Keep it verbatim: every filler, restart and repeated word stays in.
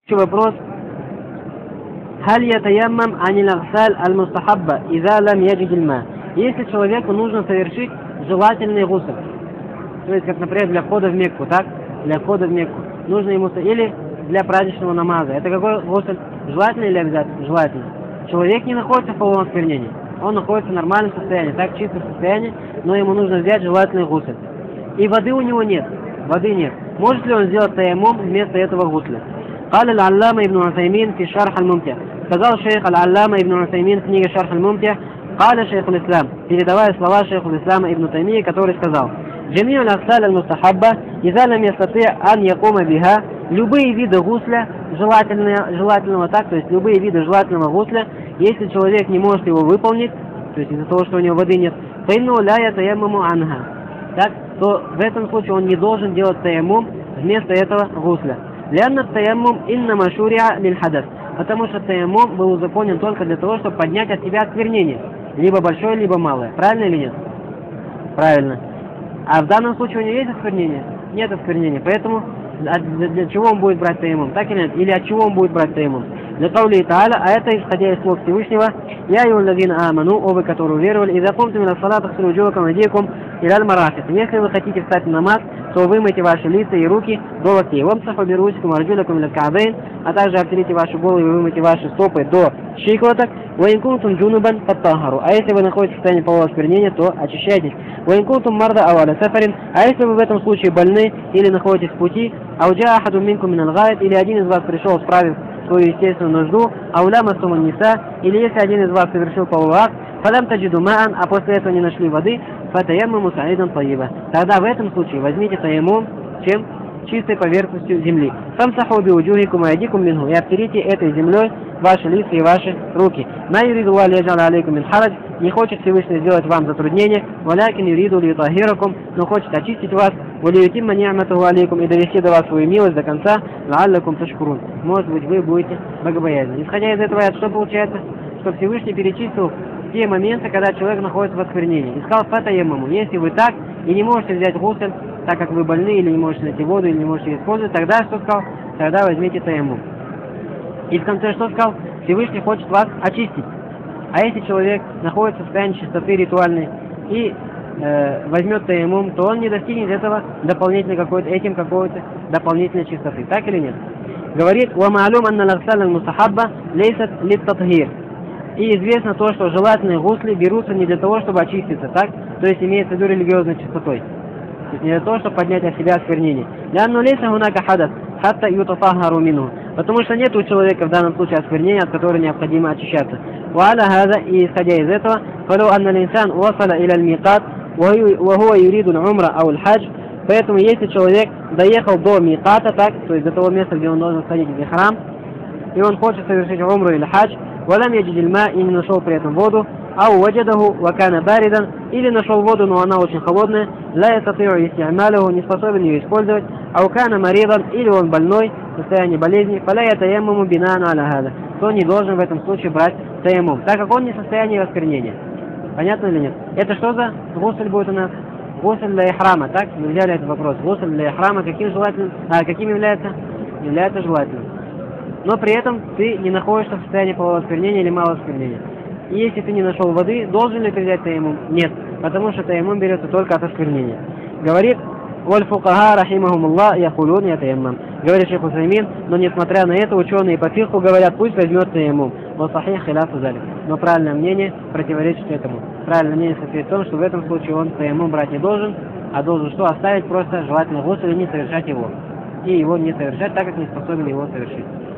Вопрос. Халь ятаяммам анил агсаль аль-мустахабба иза лам яджид аль-ма. Если человеку нужно совершить желательный гусл, то есть, как, например, для входа в Мекку, так? Для входа в Мекку. Нужно ему, или для праздничного намаза. Это какой гусл? Желательно или обязательно? Желательно. Человек не находится в половом осквернении. Он находится в нормальном состоянии, так, в чистом состоянии, но ему нужно взять желательный гусл. И воды у него нет. Воды нет. Может ли он сделать таяммум вместо этого гусля? قال العلامة ابن عثيمين في شرح الممتع. сказал шейх аль-Аллама ибн Усаймин в книге Шарх аль-Мумтя, قال шейх аль-Ислам, передавая слова шейху аль-Ислама ибн Таймии, который сказал: «Джами'у аль-агсаль аль-мустахабба, иза лам ястати' ан якума биха», любые виды гусля, желательного, желательного так, то есть любые виды желательного гусля, если человек не может его выполнить, то есть из-за того, что у него воды нет, фаинну ля ятаяммаму анха, так, то в этом случае он не должен делать таяммум вместо этого гусля. Лянна таяммум иннама шуриа лиль хадас, потому что таяммум был узаконен только для того, чтобы поднять от себя осквернение, либо большое, либо малое. Правильно или нет? Правильно. А в данном случае у него есть осквернение? Нет осквернения. Поэтому для, для чего он будет брать таяммум? Так или нет? Или от чего он будет брать таяммум? Для каули та'аля, а это исходя из слов Всевышнего: «Я юллазина аману, о вы, которые уверовали, иза кумтум мина салата хсилу вуджухакум ва айдиякум иляль марафиқ». Если вы хотите встать на намаз, то вымойте ваши лица и руки до локтей. Вамсаху бирусикум ва арджулакум иля ка'байн, а также обтерите ваши головы и вымойте ваши стопы до щиколоток. Ва ин кунтум джунубан фаттахару. А если вы находитесь в состоянии полового осквернения, то очищайтесь. Ва ин кунтум марда ау аля сафарин. А если вы в этом случае больны или находитесь в пути, ау джаа ахадун минкум минал гаид, или один из вас пришел, справив свою естественную нужду, ауля масуман ниса, или если один из вас совершил половой акт, фалам таджиду маан, а после этого не нашли воды, фатаяммаму саидан тайиба. Тогда в этом случае возьмите таяммум чем? Чистой поверхностью земли. Фамсаху биуджухикум ва айдикум минху, и обтерите этой землей ваши лица и ваши руки. Ма юриду ва лияджаля алейкум мин харадж, не хочет Всевышний сделать вам затруднение, валякин юриду лиютахиракум, но хочет очистить вас, валиютимма ни'матаху алейкум, и довести до вас свою милость до конца, лааллакум ташкурун. Может быть, вы будете богобоязненны. Исходя из этого, что получается? Что Всевышний перечислил те моменты, когда человек находится в осквернении. И сказал фатаяммаму: если вы так и не можете взять гусль, так как вы больны, или не можете найти воду, или не можете ее использовать, тогда что сказал? Тогда возьмите таяммум. И в конце что сказал? Всевышний хочет вас очистить. А если человек находится в состоянии чистоты ритуальной и э, возьмет таяммум, то он не достигнет этого дополнительной какой-то, этим какой-то дополнительной чистоты. Так или нет? Говорит: «Ва ма'лум анна ал-агсаль аль-мустахабба лейсат лит-татхир». И известно то, что желательные гусли берутся не для того, чтобы очиститься, так? То есть имеется в виду религиозной чистотой. То есть не для того, чтобы поднять от себя осквернение. Лянну лейса хунака хадас хатта ютатахару минху. Потому что нет у человека в данном случае осквернения, от которого необходимо очищаться. Ва аля хаза, и исходя из этого, фалу анна линсан уасала иля аль-микат ва хуа юриду аль-умра ау аль-хадж. Поэтому если человек доехал до миката, так, то есть до того места, где он должен сходить в ихрам, и он хочет совершить умру или хадж, валам яджид аль-ма, и не нашел при этом воду, ау ваджадаху ва кана баридан, или нашел воду, но она очень холодная, ла ястати'у исти'малаху, не способен ее использовать, ау кана маридан, или он больной, в состоянии болезни, фаля ятаяммаму бина'ан аля хаза, то не должен в этом случае брать таяммум, так как он не в состоянии осквернения. Понятно или нет? Это что за гусль будет у нас? Гусль для ихрама, так? Мы взяли этот вопрос. Гусль для ихрама каким желательным? А каким является? Является желательным. Но при этом ты не находишься в состоянии полового осквернения или малого осквернения. И если ты не нашел воды, должен ли ты взять таяммум? Нет, потому что таяммум берется только от осквернения. Говорит: «Валь фукаха рахимахумуллах яхулун ятаяммам». Говорит шейх Усаймин, но несмотря на это, ученые по фикху говорят: пусть возьмет таяммум. Но сахих хиляфу залик. Но правильное мнение противоречит этому. Правильное мнение состоит в том, что в этом случае он таяммум брать не должен, а должен что? Оставить просто желательно гусл и не совершать его. И его не совершать, так как не способен его совершить.